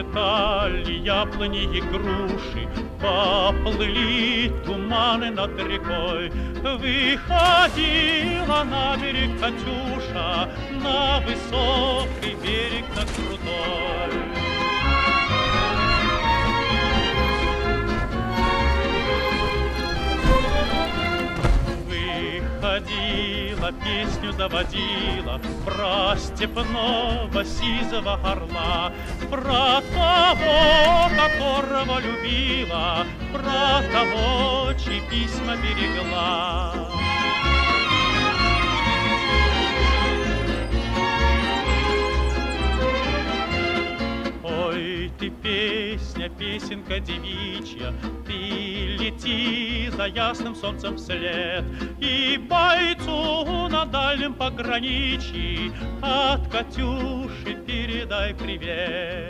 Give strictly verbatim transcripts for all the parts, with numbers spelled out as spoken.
Расцветали яблони и груши, поплыли туманы над рекой. Выходила на берег Катюша, на высокий берег, на крутой. Выходила, песню заводила про степного сизого орла, про того, которого любила, про того, чьи письма берегла. Ой, ты песня, песенка девичья, ты лети за ясным солнцем вслед, и бойцу на дальнем пограничье от Катюши передай привет.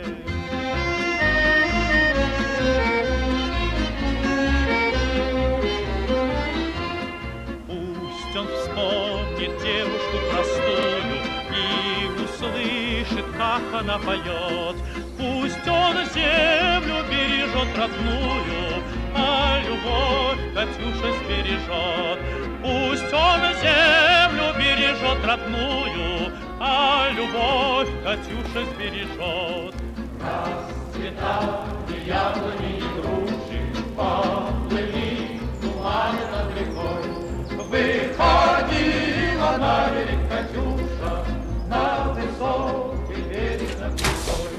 Пусть он вспомнит девушку простую и услышит, как она поет. Пусть он землю бережет родную, а любовь Катюша сбережет. Пусть он землю бережет родную, а любовь Катюша сбережет. Расцветали яблони и груши, поплыли туманы над рекой. Выходила на берег Катюша, на высокий берег, на крутой.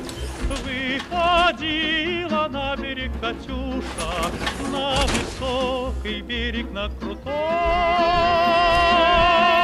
Выходила на берег Катюша, на высокий берег, на крутой.